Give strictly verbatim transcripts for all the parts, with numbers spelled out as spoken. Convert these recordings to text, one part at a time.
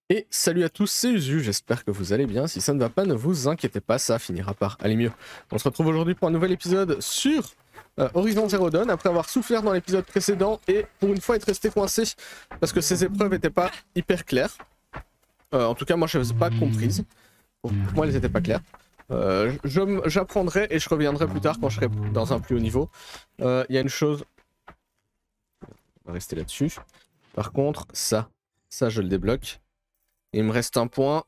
Et salut à tous, c'est Usu, j'espère que vous allez bien. Si ça ne va pas, ne vous inquiétez pas, ça finira par aller mieux. On se retrouve aujourd'hui pour un nouvel épisode sur euh, Horizon Zero Dawn, après avoir souffert dans l'épisode précédent et pour une fois être resté coincé parce que ces épreuves n'étaient pas hyper claires. Euh, en tout cas, moi je ne les ai pas comprises. Pour moi, elles n'étaient pas claires. Euh, J'apprendrai et je reviendrai plus tard quand je serai dans un plus haut niveau. Il euh, y a une chose... On va rester là-dessus. Par contre, ça, ça je le débloque. Il me reste un point.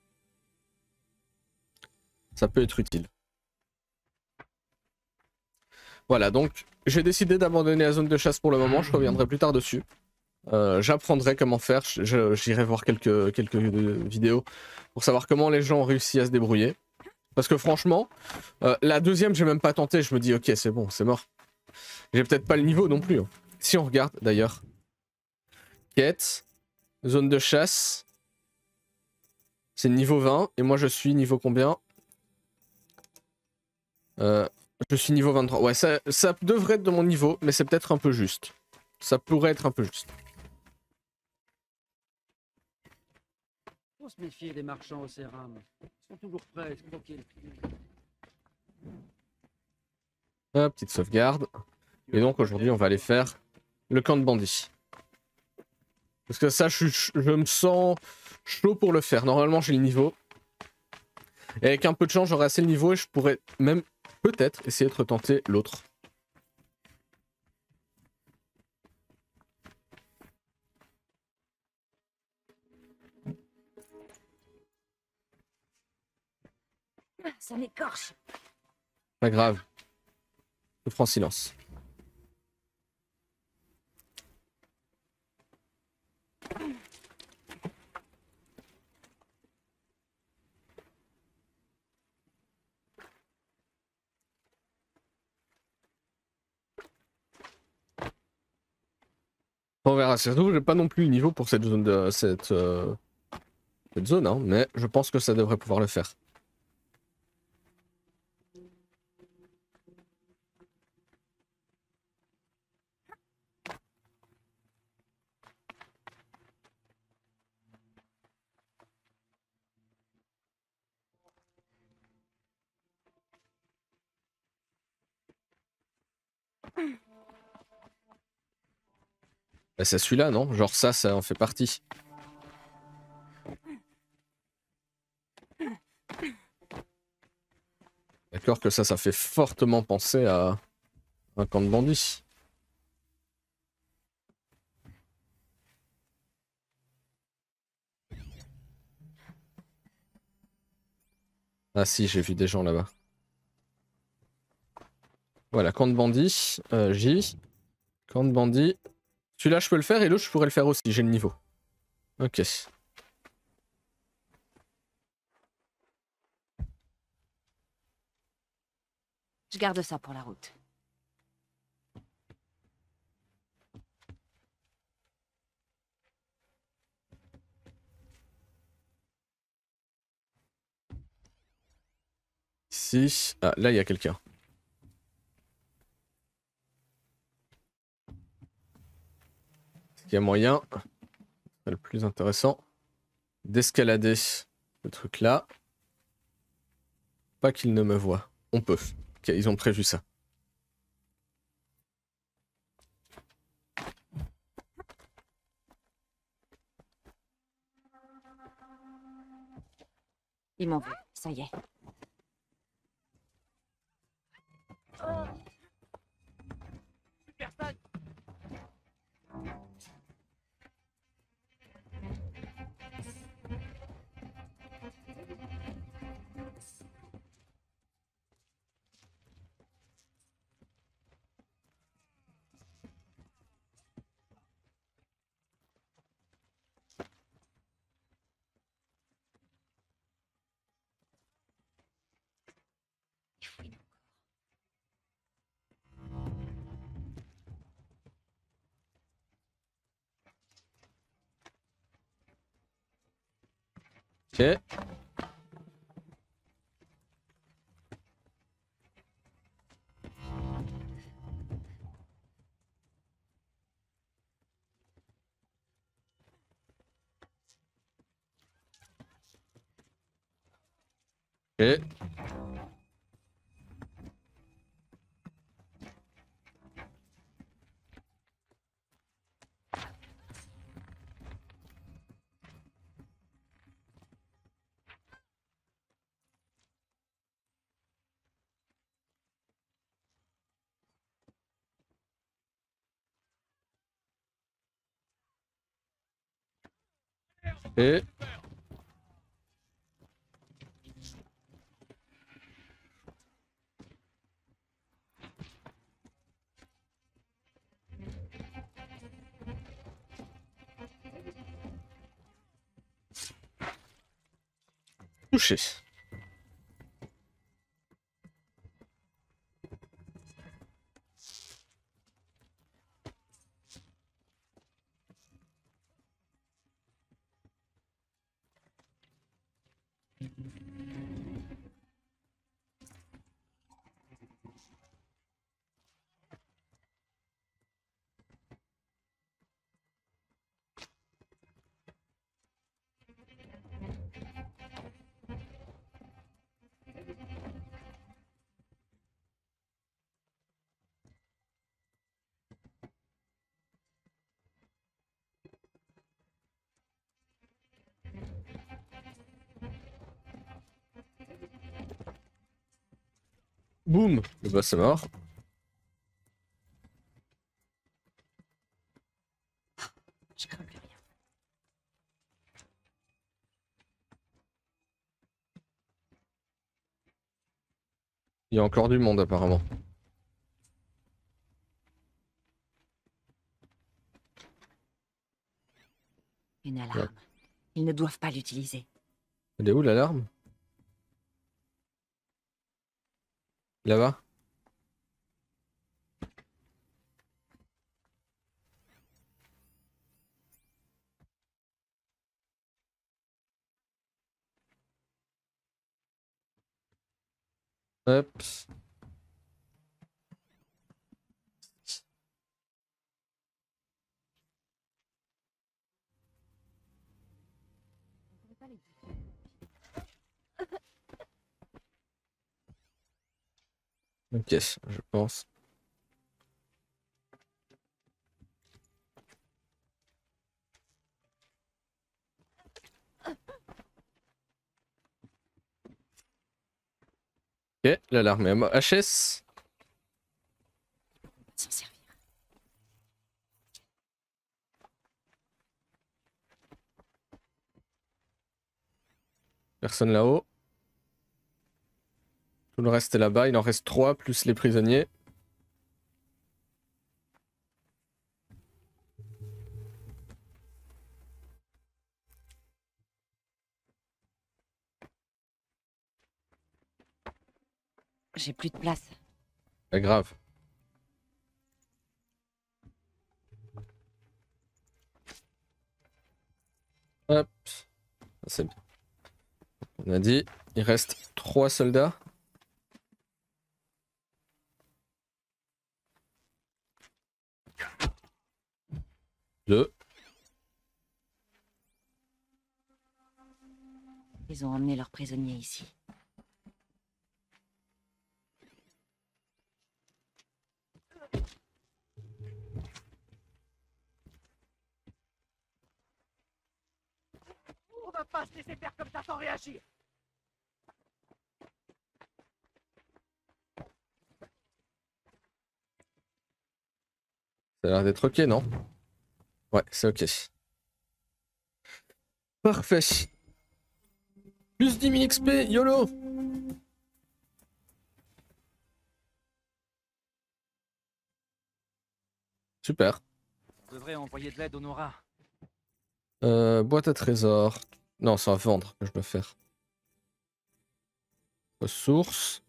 Ça peut être utile. Voilà, donc j'ai décidé d'abandonner la zone de chasse pour le moment. Je reviendrai plus tard dessus. Euh, J'apprendrai comment faire. J'irai voir quelques, quelques vidéos pour savoir comment les gens ont réussi à se débrouiller. Parce que franchement, euh, la deuxième, j'ai même pas tenté. Je me dis, ok, c'est bon, c'est mort. J'ai peut-être pas le niveau non plus. Hein. Si on regarde d'ailleurs. Quête, zone de chasse. C'est niveau vingt. Et moi, je suis niveau combien euh, Je suis niveau vingt-trois. Ouais, ça, ça devrait être de mon niveau, mais c'est peut-être un peu juste. Ça pourrait être un peu juste. Faut se méfier des marchands au céram. Ils sont toujours prêts à escroquer le client. Hop, petite sauvegarde. Et donc aujourd'hui, on va aller faire le camp de bandits. Parce que ça, je, je me sens chaud pour le faire. Normalement, j'ai le niveau. Et avec un peu de chance, j'aurai assez le niveau et je pourrais même peut-être essayer de retenter l'autre. Ça m'écorche. Pas grave. Je prends silence. On verra. Surtout, j'ai pas non plus le niveau pour cette zone de cette, euh, cette zone, hein, mais je pense que ça devrait pouvoir le faire. Bah, c'est celui-là, non? Genre ça, ça en fait partie. D'accord que ça, ça fait fortement penser à un camp de bandits. Ah si, j'ai vu des gens là-bas. Voilà, camp de bandits, euh, J. Camp de bandits. Celui-là, je peux le faire et l'autre, je pourrais le faire aussi, j'ai le niveau. Ok. Je garde ça pour la route. Ici. Ah, là, il y a quelqu'un. Est-ce qu'il y a moyen, le plus intéressant, d'escalader ce truc-là? Pas qu'il ne me voie. On peut. Ok, ils ont prévu ça. Ils m'ont vu, ça y est. Personne. Ok. Ok. Et... touché. Boum, le boss est mort. Je crains plus rien. Il y a encore du monde apparemment. Une alarme. Ils ne doivent pas l'utiliser. Elle est où l'alarme? Là-bas? Hop. Ok, je pense. Ok, l'alarme est à moi. H S. S'en servir. Personne là-haut. Tout le reste est là-bas. Il en reste trois plus les prisonniers. J'ai plus de place. Pas grave. Hop. C'est bien. On a dit, il reste trois soldats. Deux. Ils ont emmené leurs prisonniers ici. On va pas se laisser faire comme ça sans réagir. Ça a l'air d'être ok, non? Ouais, c'est ok. Parfait. Plus dix mille X P, YOLO! Super. On devrait envoyer de l'aide au Nora. Euh, boîte à trésors. Non, c'est à vendre que je dois faire. Ressources.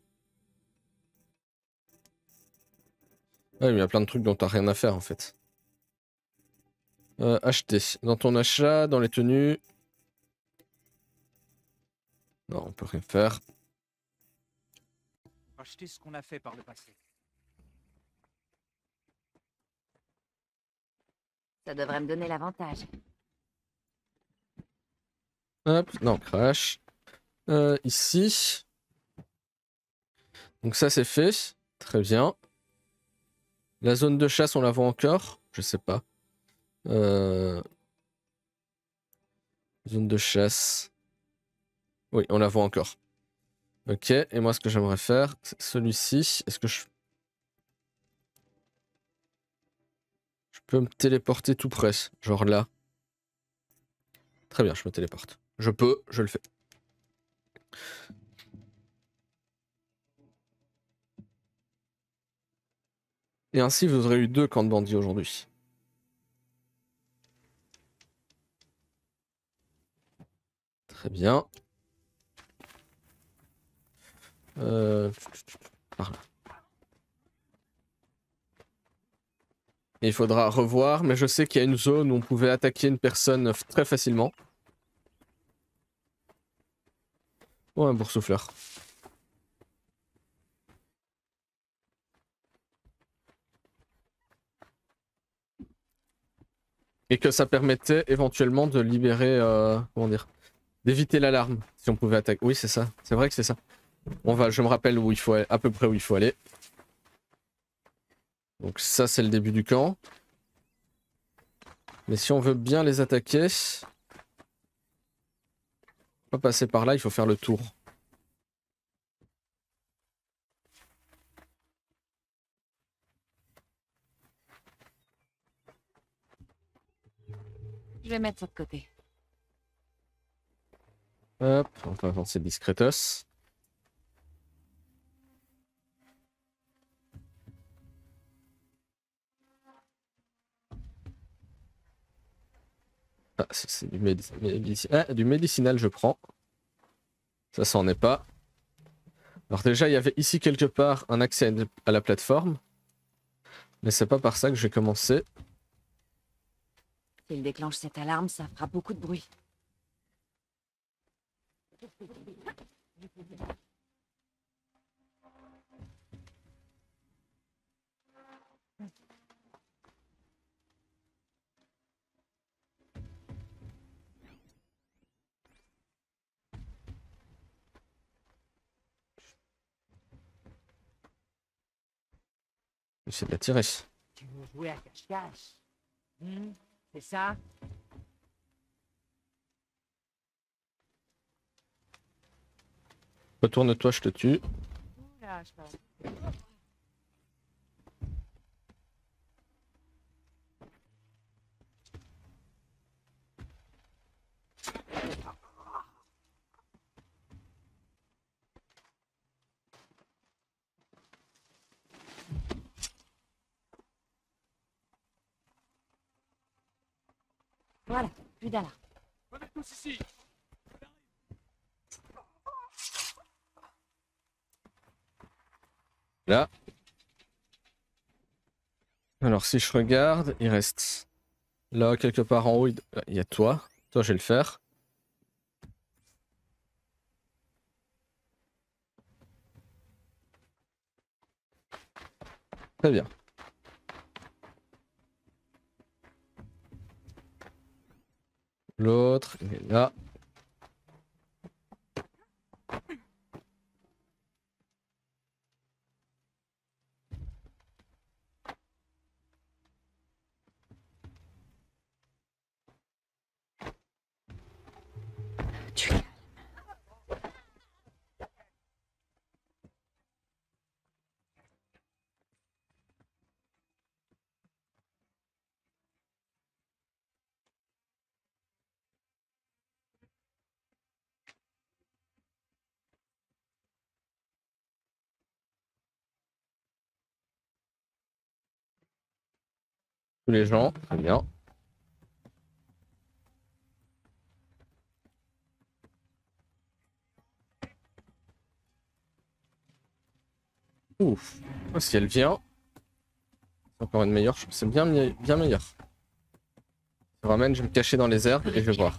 Ouais, mais il y a plein de trucs dont t'as rien à faire en fait. Euh, acheter. Dans ton achat, dans les tenues. Non, on peut rien faire. Acheter ce qu'on a fait par le passé. Ça devrait me donner l'avantage. Hop, non, crash. Euh, ici. Donc ça c'est fait. Très bien. La zone de chasse, on la voit encore? Je sais pas. Euh... Zone de chasse. Oui, on la voit encore. Ok, et moi ce que j'aimerais faire, c'est celui-ci. Est-ce que je... je peux me téléporter tout près? Genre là. Très bien, je me téléporte. Je peux, je le fais. Et ainsi, vous aurez eu deux camps de bandits aujourd'hui. Très bien. Euh... Par là. Et il faudra revoir, mais je sais qu'il y a une zone où on pouvait attaquer une personne très facilement. Oh, un boursoufleur. Et que ça permettait éventuellement de libérer... Euh, comment dire, d'éviter l'alarme, si on pouvait attaquer. Oui, c'est ça. C'est vrai que c'est ça. On va, je me rappelle où il faut aller, à peu près où il faut aller. Donc ça, c'est le début du camp. Mais si on veut bien les attaquer... Pas passer par là, il faut faire le tour. Je vais mettre ça de côté. Hop, on va avancer discretos. Ah, c'est du, médic médic ah, du médicinal, je prends. Ça, c'en est pas. Alors déjà, il y avait ici quelque part un accès à la plateforme. Mais c'est pas par ça que j'ai commencé. S'il déclenche cette alarme, ça fera beaucoup de bruit. J'essaie de la tirer. Tu veux jouer à cache-cache? Hmm, c'est ça? Retourne-toi, je te tue. Oula, je parle. Voilà, plus d'alarme. Venez tous ici. Là. Alors si je regarde, il reste là quelque part en haut, il y a toi. Toi, je vais le faire. Très bien. L'autre, il est là. Tu... Tous les gens, très bien. Ouf. Oh, si elle vient, c'est encore une meilleure. C'est bien, bien meilleur. Je ramène, je vais me cacher dans les herbes et je vais voir.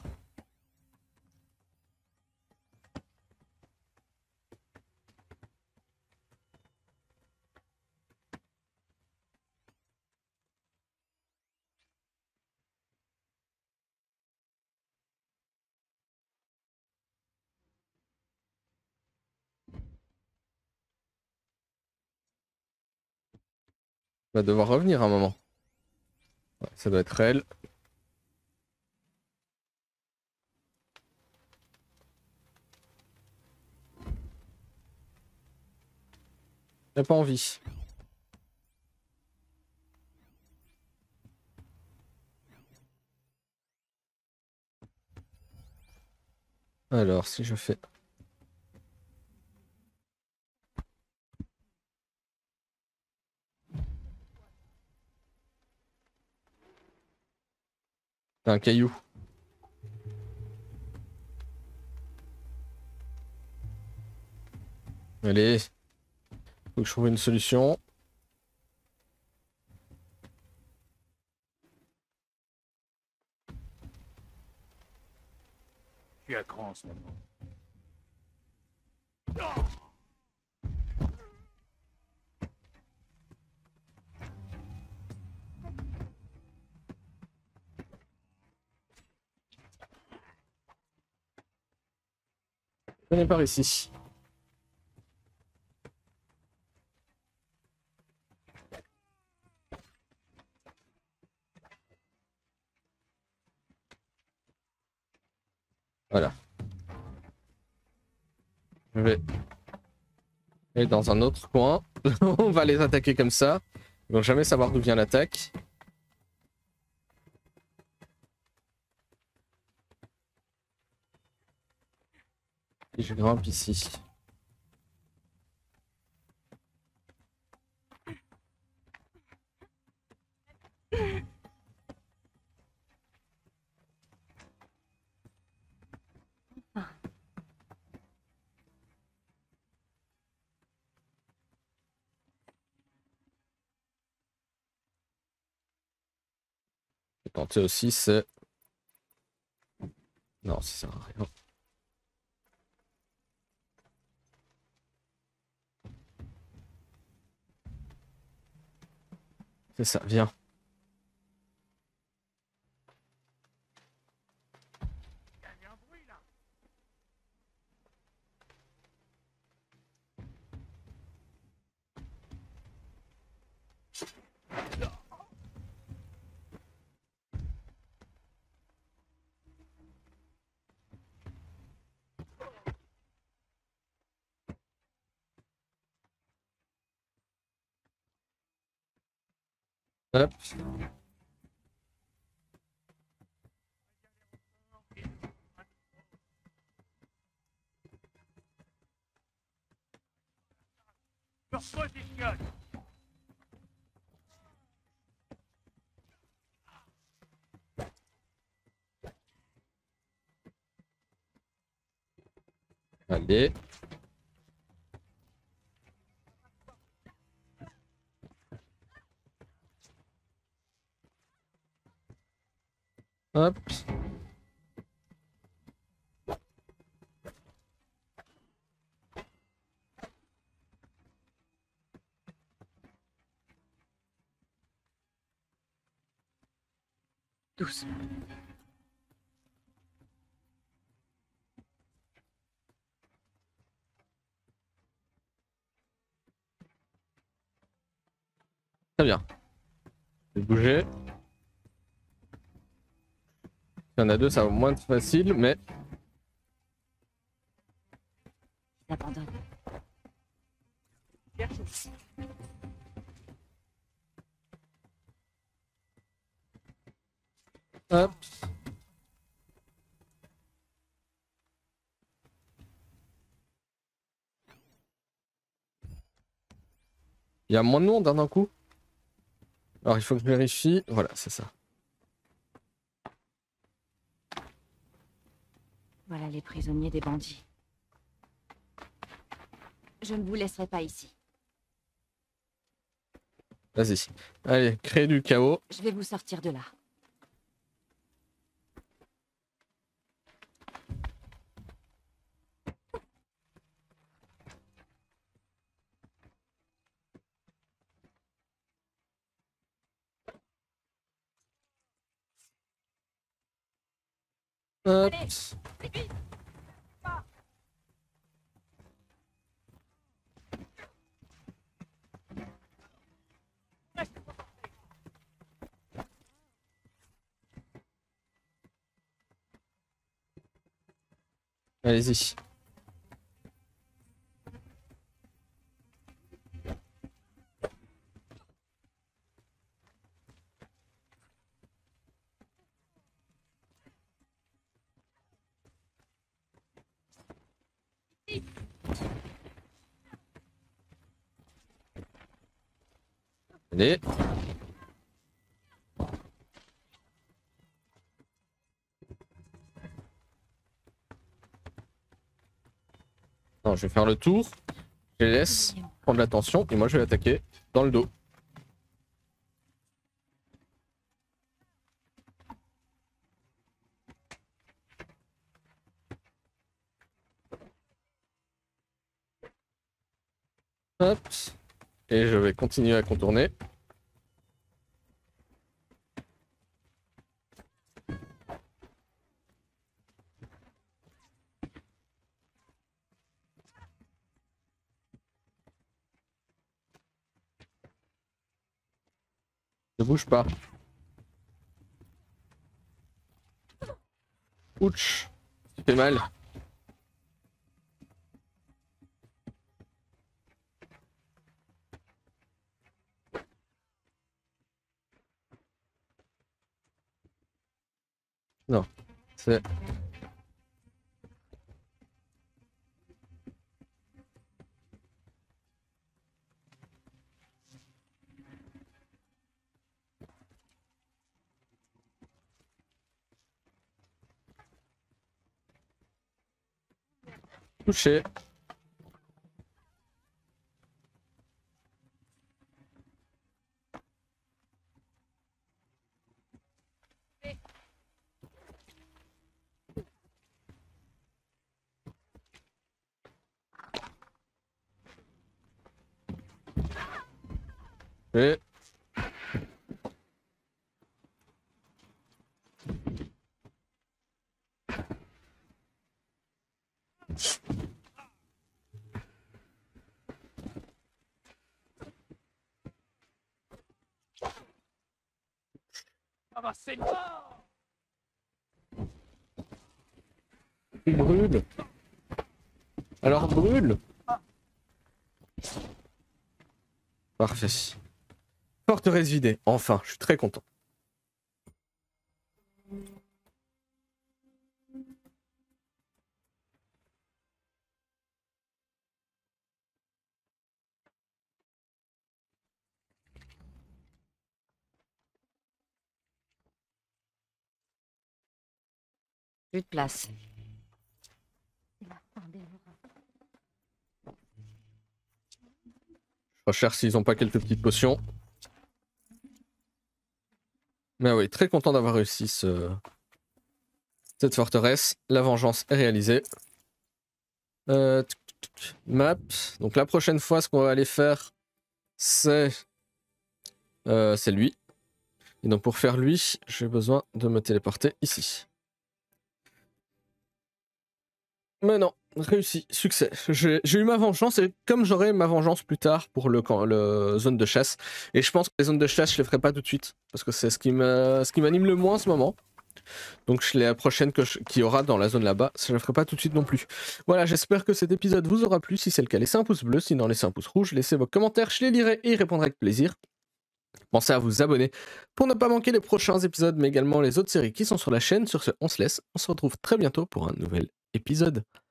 va devoir revenir un moment. Ouais, ça doit être elle. Elle n'a pas envie. Alors, si je fais... Un caillou. Allez. Faut que je trouve une solution. Je suis à cran en ce moment. Venez par ici. Voilà. Je vais aller dans un autre coin. On va les attaquer comme ça. Ils vont jamais savoir d'où vient l'attaque. Et je grimpe ici. Je vais tenter aussi, c'est... Non, ça sert à rien. C'est ça, viens. Hop. Je repositionne. Allez. Hop. Doucement. Très bien. Je vais bouger. Il y en a deux, ça va moins être facile, mais... J'abandonne. Hop. Il y a moins de monde hein, d'un coup. Alors il faut que je vérifie. Voilà, c'est ça. Voilà les prisonniers des bandits. Je ne vous laisserai pas ici. Vas-y. Allez, créer du chaos. Je vais vous sortir de là. Hop. Allez-y. Allez. Non, je vais faire le tour. Je les laisse prendre l'attention et moi je vais attaquer dans le dos. Hop. Et je vais continuer à contourner. Ne bouge pas. Ouch. Ça fait mal. Non. C'est... Touché. Et... Ah bah c'est mort. Il brûle. Alors brûle. Parfait. Forteresse vidée. Enfin, je suis très content. Plus de place. Je recherche s'ils ont pas quelques petites potions. Mais oui, très content d'avoir réussi ce... cette forteresse. La vengeance est réalisée. Euh, map. Donc la prochaine fois, ce qu'on va aller faire, c'est euh, c'est lui. Et donc pour faire lui, j'ai besoin de me téléporter ici. Mais non, réussi, succès. J'ai eu ma vengeance et comme j'aurai ma vengeance plus tard pour le, le zone de chasse, et je pense que les zones de chasse, je les ferai pas tout de suite, parce que c'est ce qui m'anime le moins en ce moment. Donc je la prochaine que je, qu'il y aura dans la zone là-bas, je ne la ferai pas tout de suite non plus. Voilà, j'espère que cet épisode vous aura plu. Si c'est le cas, laissez un pouce bleu, sinon laissez un pouce rouge, laissez vos commentaires, je les lirai et y répondrai avec plaisir. Pensez à vous abonner pour ne pas manquer les prochains épisodes, mais également les autres séries qui sont sur la chaîne. Sur ce, on se laisse, on se retrouve très bientôt pour un nouvel épisode.